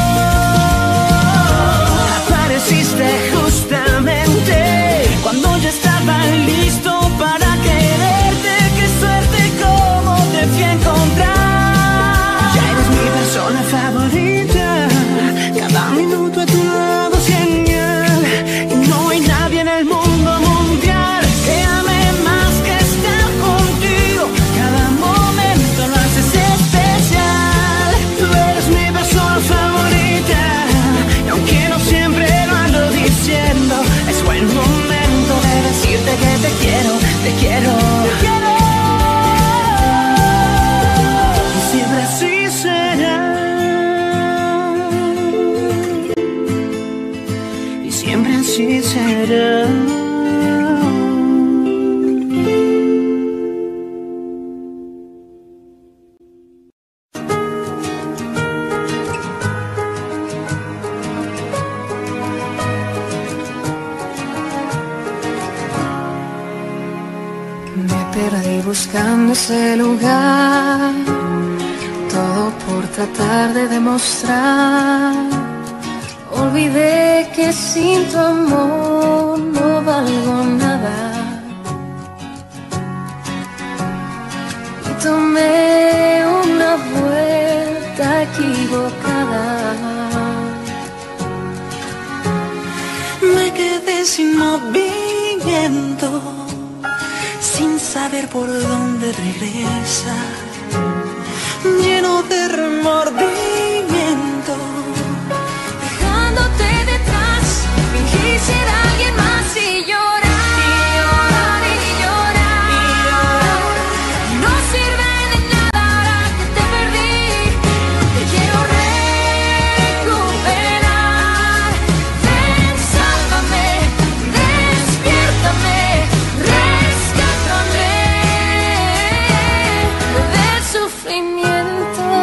Apareciste justamente cuando yo estaba listo para quererte. Qué suerte como te fui a encontrar. Ya eres mi persona favorita. Cada minuto a tu lado es genial y no hay nadie en el mundo mundial que ame más que estar contigo. Cada momento lo haces especial. Tú eres mi persona favorita y aunque no siempre lo ando diciendo, es buen momento de decirte que te quiero, te quiero, te quiero. Y siempre así será. Y siempre así será. Perdí buscando ese lugar, todo por tratar de demostrar. Olvidé que sin tu amor no valgo nada y tomé una vuelta equivocada. Me quedé sin movimiento, sin saber por dónde regresar, lleno de remordimiento. Dejándote detrás, fingí ser alguien más y llorar, y llorar, y llorar, y llorar. No sirve de nada ahora que te perdí. Te quiero recuperar. Ven, sálvame, despiértame, rescátame del sufrimiento.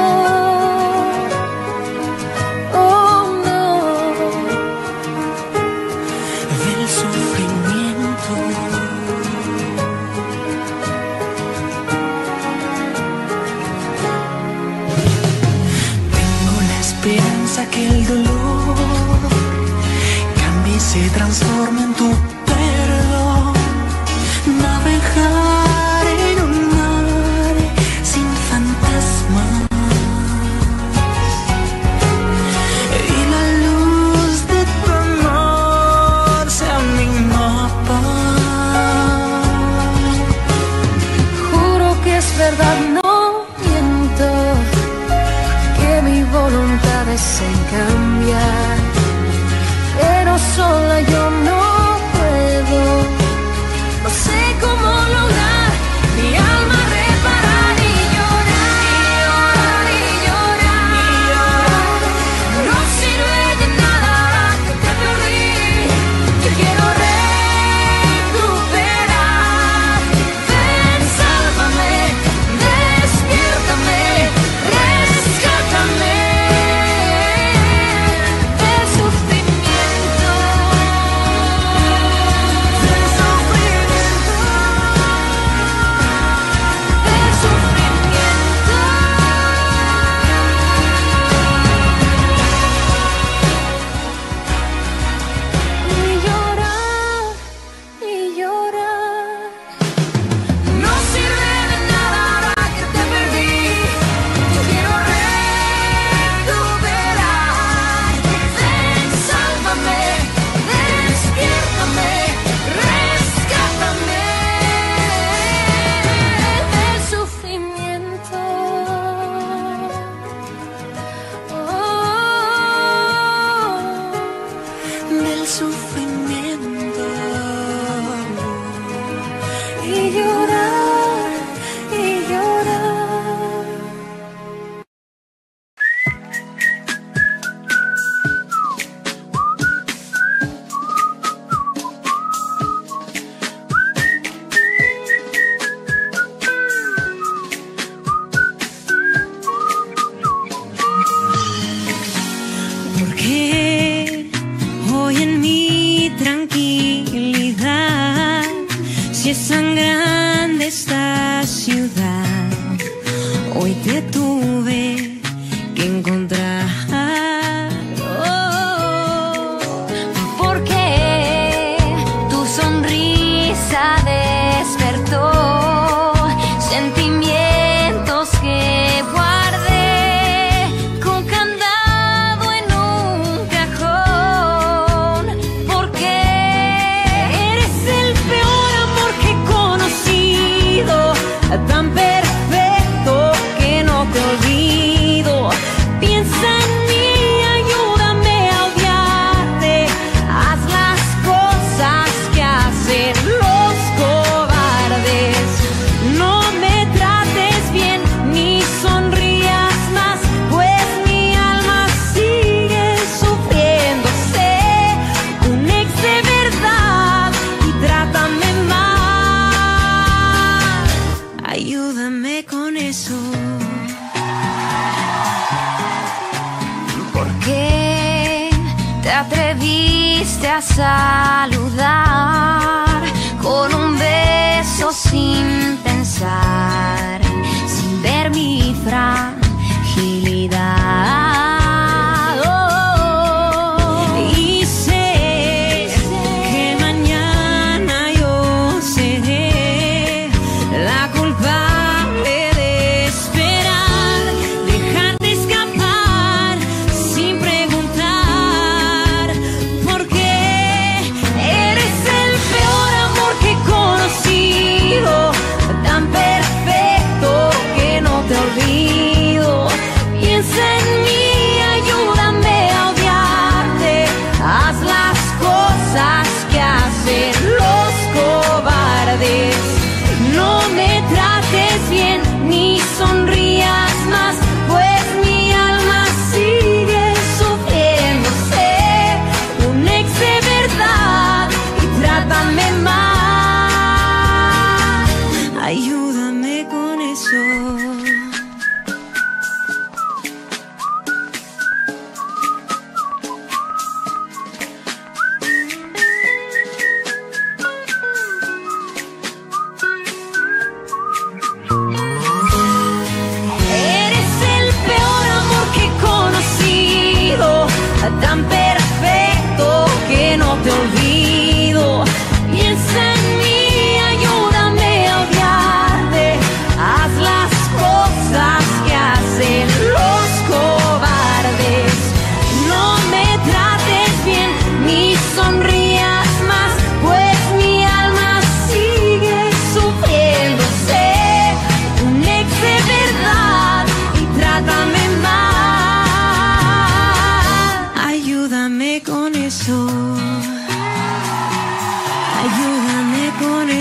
verdad no miento, que mi voluntad es en cambiar, pero sola yo no puedo, no sé cómo lograr mi alma reparar y llorar, y llorar, y llorar, no sirve de nada que te perdí, yo quiero recuperar, ven, sálvame, despiértame, rescátame del sufrimiento, del sufrimiento, del sufrimiento. Y llorar, y llorar, no sirve de nada ahora que te perdí, yo quiero recuperar, ven, sálvame, despiértame, rescátame del sufrimiento. Oh, del sufrimiento. Y llorar, y llorar. Porque hoy en mi tranquilidad, si es tan grande esta ciudad, hoy te tuve que encontrar. Oh, Porque tu sonrisa despertó sentimientos que guardé con candado en un cajón. Porque eres el peor amor que he conocido, tan perfecto que no te olvido. Piensa en mí, ayúdame a odiarte. Haz las cosas que hacen los cobardes. No me trates bien ni sonrías más, pues mi alma sigue sufriendo. Sé un ex de verdad y trátame mal. Ayúdame con eso. ¿Por qué te atreviste a saludar con un beso sin pensar, sin ver mi fragilidad? Oh, y sé que mañana yo seré la culpable de esperar, dejarte escapar sin preguntar. Porque eres el peor amor que he conocido, tan perfecto que no te olvido. Piensa en mí, ayúdame a odiarte. Haz las cosas que hacen los cobardes. No me trates bien ni sonrías más, pues mi alma sigue sufriendo. Sé un ex de verdad y trátame mal. Ayúdame con eso.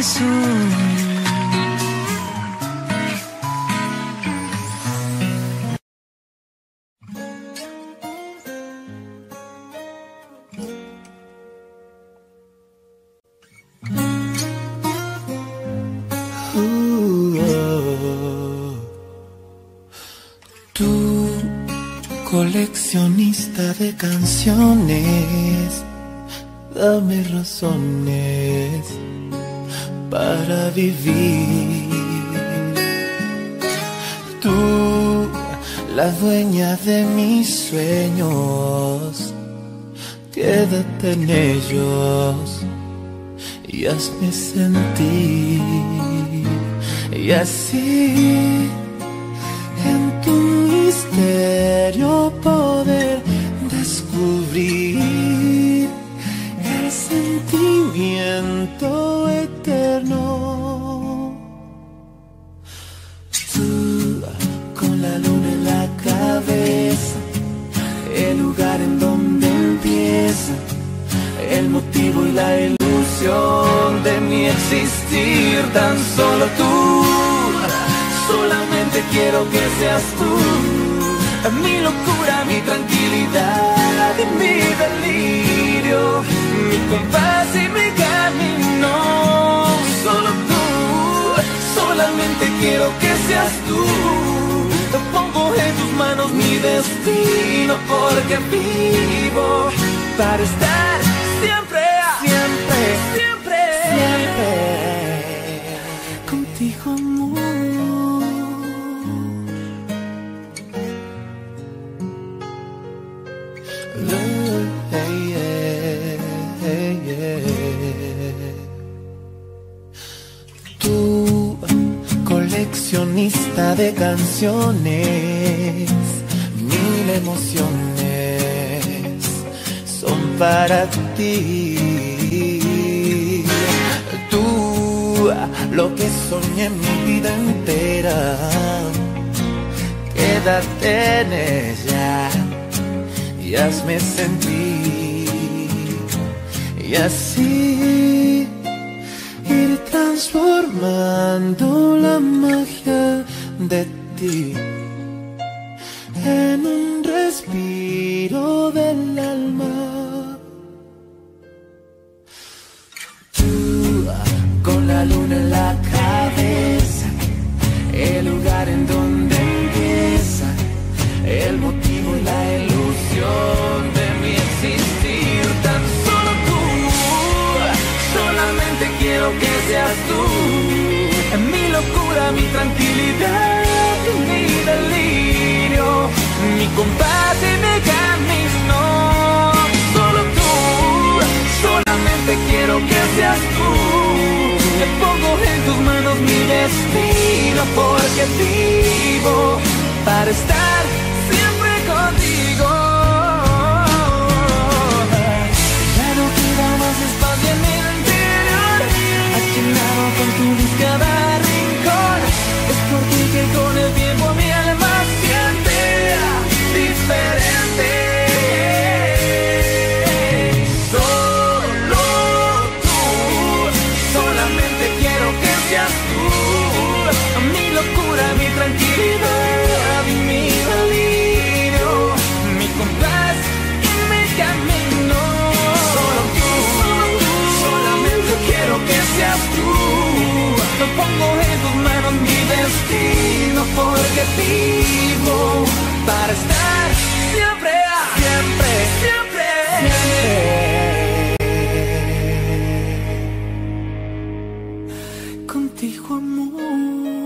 soy. Coleccionista de canciones, dame razones para vivir. Tú, la dueña de mis sueños, quédate en ellos y hazme sentir. Y así en tu misterio poder descubrir el sentimiento eterno. Tú, con la luna en la cabeza, el lugar en donde empieza el motivo y la ilusión de mi existir. Tan solo tú, solamente quiero que seas tú, mi locura, mi tranquilidad y mi delirio, mi compás y mi camino. Solo tú, solamente quiero que seas tú. Pongo en tus manos mi destino, porque vivo para estar siempre, siempre, siempre, siempre contigo, amor. Tú, coleccionista de canciones, mil emociones son para ti. Tú, lo que soñé mi vida entera, quédate en ella y hazme sentir. Y así ir transformando la magia de ti en un respiro del alma. Tú, con la luna en la cabeza, el lugar en donde empieza el motivo y la ilusión de mi existir. Tan solo tú, solamente quiero que seas tú, mi locura, mi tranquilidad y mi delirio, mi compás y mi camino. Solo tú, solamente quiero que seas tú. Te pongo en tus manos mi destino, porque vivo para estar siempre contigo. Ya no queda más espacio en mi interior, has llenado con tu luz cada rincón. Es por ti que con el tiempo mi alma siente diferente. Solo tú, solamente quiero que seas tú, mi locura, mi tranquilidad y mi delirio, mi compás y mi camino. Solo tú, solo tú, solamente quiero que seas tú. Lo pongo en tus manos mi destino, porque vivo para estar siempre, siempre, siempre, siempre contigo, amor.